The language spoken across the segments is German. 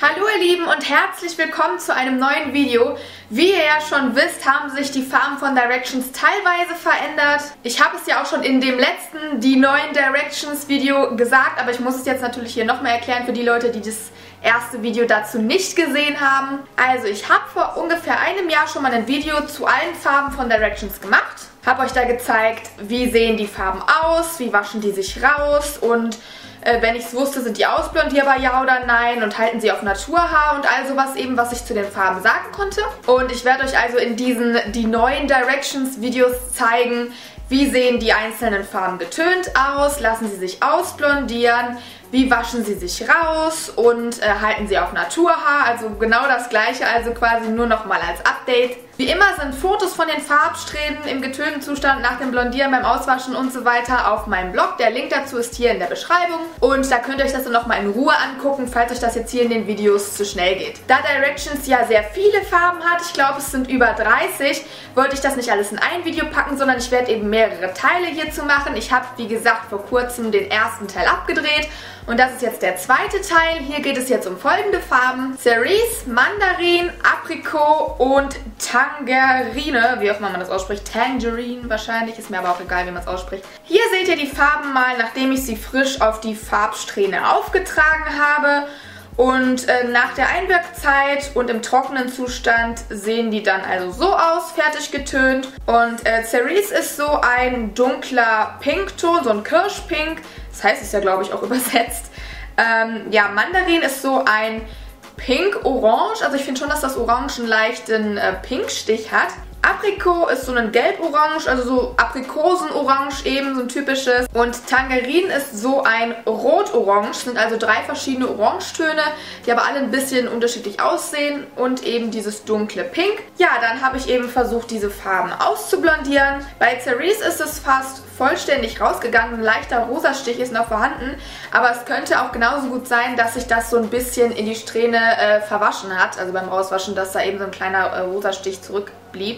Hallo ihr Lieben und herzlich willkommen zu einem neuen Video. Wie ihr ja schon wisst, haben sich die Farben von Directions teilweise verändert. Ich habe es ja auch schon in dem letzten Die neuen Directions Video gesagt, aber ich muss es jetzt natürlich hier nochmal erklären für die Leute, die das erste Video dazu nicht gesehen haben. Also ich habe vor ungefähr einem Jahr schon mal ein Video zu allen Farben von Directions gemacht. Habe euch da gezeigt, wie sehen die Farben aus, wie waschen die sich raus und wenn ich es wusste, sind die ausblondierbar, ja oder nein, und halten sie auf Naturhaar und all sowas eben, was ich zu den Farben sagen konnte. Und ich werde euch also in diesen Die neuen Directions Videos zeigen, wie sehen die einzelnen Farben getönt aus, lassen sie sich ausblondieren, wie waschen sie sich raus und halten sie auf Naturhaar, also genau das gleiche, also quasi nur nochmal als Update. Wie immer sind Fotos von den Farbsträhnen im getönten Zustand nach dem Blondieren, beim Auswaschen und so weiter auf meinem Blog. Der Link dazu ist hier in der Beschreibung und da könnt ihr euch das dann nochmal in Ruhe angucken, falls euch das jetzt hier in den Videos zu schnell geht. Da Directions ja sehr viele Farben hat, ich glaube es sind über 30, wollte ich das nicht alles in ein Video packen, sondern ich werde eben mehrere Teile hierzu machen. Ich habe, wie gesagt, vor kurzem den ersten Teil abgedreht. Und das ist jetzt der zweite Teil. Hier geht es jetzt um folgende Farben: Cerise, Mandarin, Aprikot und Tangerine. Wie auch immer man das ausspricht. Tangerine wahrscheinlich. Ist mir aber auch egal, wie man es ausspricht. Hier seht ihr die Farben mal, nachdem ich sie frisch auf die Farbsträhne aufgetragen habe. Und nach der Einwirkzeit und im trockenen Zustand sehen die dann also so aus, fertig getönt. Und Cerise ist so ein dunkler Pinkton, so ein Kirschpink. Das heißt es ja, glaube ich, auch übersetzt. Ja, Mandarin ist so ein Pink-Orange. Also ich finde schon, dass das Orange einen leichten Pinkstich hat. Aprikot ist so ein Gelb-Orange, also so Aprikosen-Orange eben, so ein typisches. Und Tangerin ist so ein Rot-Orange, sind also 3 verschiedene Orangetöne, die aber alle ein bisschen unterschiedlich aussehen und eben dieses dunkle Pink. Ja, dann habe ich eben versucht, diese Farben auszublondieren. Bei Cerise ist es fast vollständig rausgegangen, ein leichter Rosastich ist noch vorhanden, aber es könnte auch genauso gut sein, dass sich das so ein bisschen in die Strähne verwaschen hat, also beim Rauswaschen, dass da eben so ein kleiner Rosastich zurückblieb.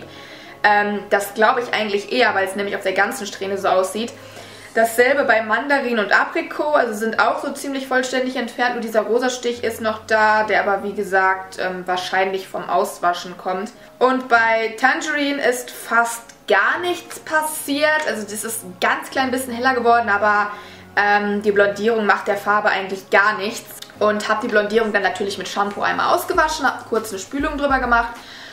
Das glaube ich eigentlich eher, weil es nämlich auf der ganzen Strähne so aussieht. Dasselbe bei Mandarin und Aprikot, also sind auch so ziemlich vollständig entfernt, nur dieser Rosastich ist noch da, der aber wie gesagt wahrscheinlich vom Auswaschen kommt. Und bei Tangerine ist fast gar nichts passiert, also das ist ein ganz klein bisschen heller geworden, aber die Blondierung macht der Farbe eigentlich gar nichts. Und habe die Blondierung dann natürlich mit Shampoo einmal ausgewaschen, habe kurz eine Spülung drüber gemacht.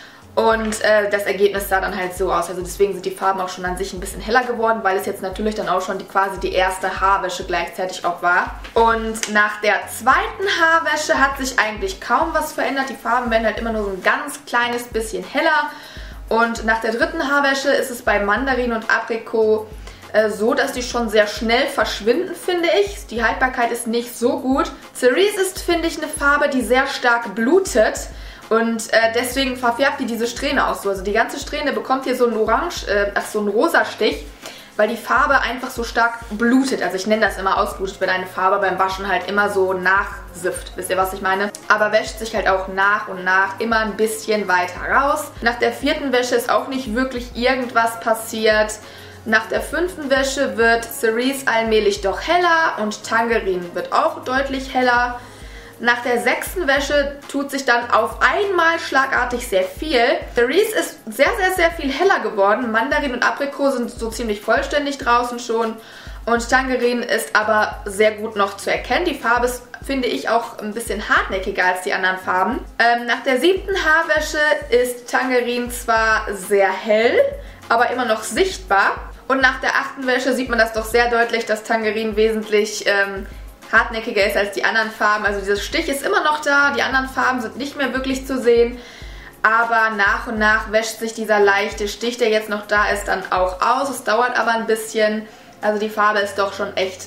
Und das Ergebnis sah dann halt so aus, also deswegen sind die Farben auch schon an sich ein bisschen heller geworden, weil es jetzt natürlich dann auch schon quasi die erste Haarwäsche gleichzeitig auch war. Und nach der zweiten Haarwäsche hat sich eigentlich kaum was verändert, die Farben werden halt immer nur so ein ganz kleines bisschen heller. Und nach der dritten Haarwäsche ist es bei Mandarin und Aprikot so, dass die schon sehr schnell verschwinden, finde ich. Die Haltbarkeit ist nicht so gut. Cerise ist, finde ich, eine Farbe, die sehr stark blutet. Und deswegen verfärbt die diese Strähne auch so. Also die ganze Strähne bekommt hier so einen so einen Rosastich, weil die Farbe einfach so stark blutet. Also ich nenne das immer ausblutet, wenn eine Farbe beim Waschen halt immer so nachsifft. Wisst ihr, was ich meine? Aber wäscht sich halt auch nach und nach immer ein bisschen weiter raus. Nach der vierten Wäsche ist auch nicht wirklich irgendwas passiert. Nach der fünften Wäsche wird Cerise allmählich doch heller und Tangerine wird auch deutlich heller. Nach der sechsten Wäsche tut sich dann auf einmal schlagartig sehr viel. Cerise ist sehr, sehr, sehr viel heller geworden. Mandarin und Aprikot sind so ziemlich vollständig draußen schon. Und Tangerine ist aber sehr gut noch zu erkennen. Die Farbe ist, finde ich, auch ein bisschen hartnäckiger als die anderen Farben. Nach der siebten Haarwäsche ist Tangerine zwar sehr hell, aber immer noch sichtbar. Und nach der achten Wäsche sieht man das doch sehr deutlich, dass Tangerine wesentlich hartnäckiger ist als die anderen Farben. Also dieser Stich ist immer noch da, die anderen Farben sind nicht mehr wirklich zu sehen. Aber nach und nach wäscht sich dieser leichte Stich, der jetzt noch da ist, dann auch aus. Es dauert aber ein bisschen. Also die Farbe ist doch schon echt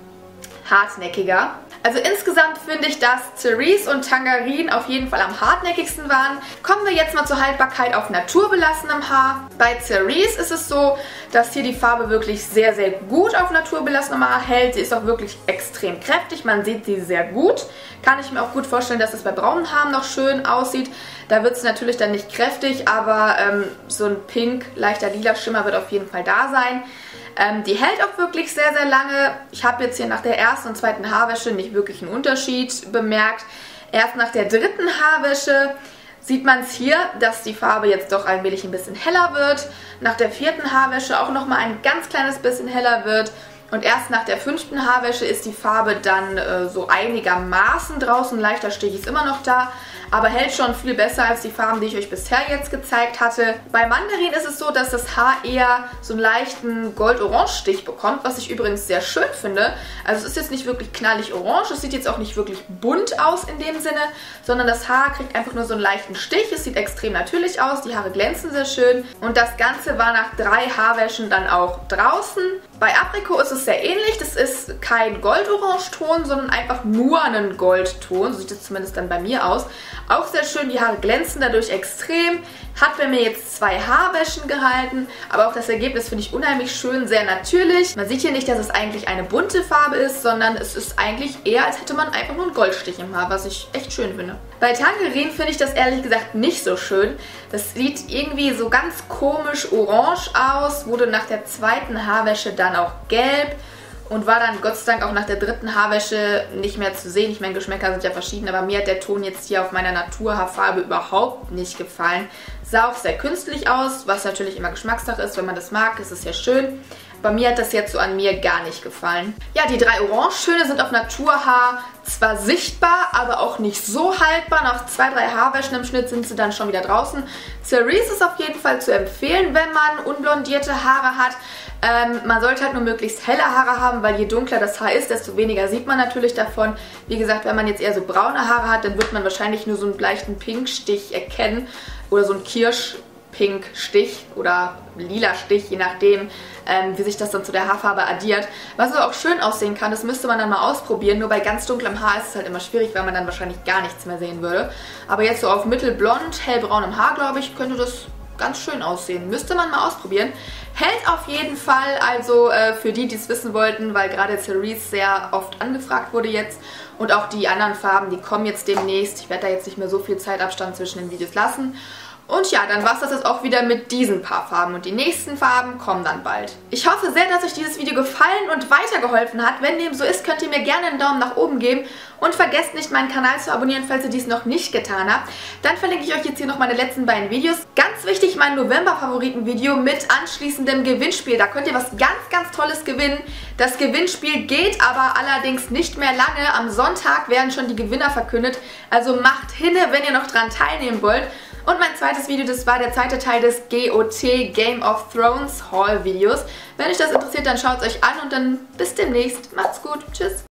hartnäckiger. Also insgesamt finde ich, dass Cerise und Tangerine auf jeden Fall am hartnäckigsten waren. Kommen wir jetzt mal zur Haltbarkeit auf naturbelassenem Haar. Bei Cerise ist es so, dass hier die Farbe wirklich sehr, sehr gut auf naturbelassenem Haar hält. Sie ist auch wirklich extrem kräftig, man sieht sie sehr gut. Kann ich mir auch gut vorstellen, dass es bei braunen Haaren noch schön aussieht. Da wird es natürlich dann nicht kräftig, aber so ein pink, leichter lila Schimmer wird auf jeden Fall da sein. Die hält auch wirklich sehr, sehr lange. Ich habe jetzt hier nach der ersten und zweiten Haarwäsche nicht wirklich einen Unterschied bemerkt. Erst nach der dritten Haarwäsche sieht man es hier, dass die Farbe jetzt doch allmählich ein bisschen heller wird. Nach der vierten Haarwäsche auch nochmal ein ganz kleines bisschen heller wird. Und erst nach der fünften Haarwäsche ist die Farbe dann so einigermaßen draußen. Leichter Stich ist immer noch da, aber hält schon viel besser als die Farben, die ich euch bisher jetzt gezeigt hatte. Bei Mandarin ist es so, dass das Haar eher so einen leichten Gold-Orange-Stich bekommt, was ich übrigens sehr schön finde. Also es ist jetzt nicht wirklich knallig orange, es sieht jetzt auch nicht wirklich bunt aus in dem Sinne, sondern das Haar kriegt einfach nur so einen leichten Stich. Es sieht extrem natürlich aus, die Haare glänzen sehr schön und das Ganze war nach 3 Haarwäschen dann auch draußen. Bei Aprikot ist es sehr ähnlich. Das ist kein Goldorange-Ton, sondern einfach nur ein Goldton. So sieht es zumindest dann bei mir aus. Auch sehr schön, die Haare glänzen dadurch extrem. Hat bei mir jetzt 2 Haarwäschen gehalten, aber auch das Ergebnis finde ich unheimlich schön, sehr natürlich. Man sieht hier nicht, dass es eigentlich eine bunte Farbe ist, sondern es ist eigentlich eher, als hätte man einfach nur einen Goldstich im Haar, was ich echt schön finde. Bei Tangerine finde ich das ehrlich gesagt nicht so schön. Das sieht irgendwie so ganz komisch orange aus, wurde nach der zweiten Haarwäsche dann auch gelb und war dann Gott sei Dank auch nach der dritten Haarwäsche nicht mehr zu sehen. Ich meine, Geschmäcker sind ja verschieden, aber mir hat der Ton jetzt hier auf meiner Naturhaarfarbe überhaupt nicht gefallen. Sah auch sehr künstlich aus, was natürlich immer Geschmackssache ist. Wenn man das mag, ist es ja schön. Bei mir hat das jetzt so an mir gar nicht gefallen. Ja, die 3 Orangetöne sind auf Naturhaar zwar sichtbar, aber auch nicht so haltbar. Nach 2, 3 Haarwäschen im Schnitt sind sie dann schon wieder draußen. Cerise ist auf jeden Fall zu empfehlen, wenn man unblondierte Haare hat. Man sollte halt nur möglichst helle Haare haben, weil je dunkler das Haar ist, desto weniger sieht man natürlich davon. Wie gesagt, wenn man jetzt eher so braune Haare hat, dann wird man wahrscheinlich nur so einen leichten Pinkstich erkennen oder so einen Kirschpinkstich oder lila Stich, je nachdem, wie sich das dann zu der Haarfarbe addiert. Was aber auch schön aussehen kann, das müsste man dann mal ausprobieren. Nur bei ganz dunklem Haar ist es halt immer schwierig, weil man dann wahrscheinlich gar nichts mehr sehen würde. Aber jetzt so auf mittelblond, hellbraunem Haar, glaube ich, könnte das ganz schön aussehen. Müsste man mal ausprobieren. Hält auf jeden Fall, also für die, die es wissen wollten, weil gerade Cerise sehr oft angefragt wurde jetzt und auch die anderen Farben, die kommen jetzt demnächst. Ich werde da jetzt nicht mehr so viel Zeitabstand zwischen den Videos lassen. Und ja, dann war es das jetzt auch wieder mit diesen paar Farben und die nächsten Farben kommen dann bald. Ich hoffe sehr, dass euch dieses Video gefallen und weitergeholfen hat. Wenn dem so ist, könnt ihr mir gerne einen Daumen nach oben geben und vergesst nicht, meinen Kanal zu abonnieren, falls ihr dies noch nicht getan habt. Dann verlinke ich euch jetzt hier noch meine letzten beiden Videos. Ganz wichtig, mein November-Favoriten-Video mit anschließendem Gewinnspiel. Da könnt ihr was ganz, ganz Tolles gewinnen. Das Gewinnspiel geht aber allerdings nicht mehr lange. Am Sonntag werden schon die Gewinner verkündet. Also macht hinne, wenn ihr noch dran teilnehmen wollt. Und mein zweites Video, das war der zweite Teil des GOT Game of Thrones Haul Videos. Wenn euch das interessiert, dann schaut es euch an und dann bis demnächst. Macht's gut. Tschüss.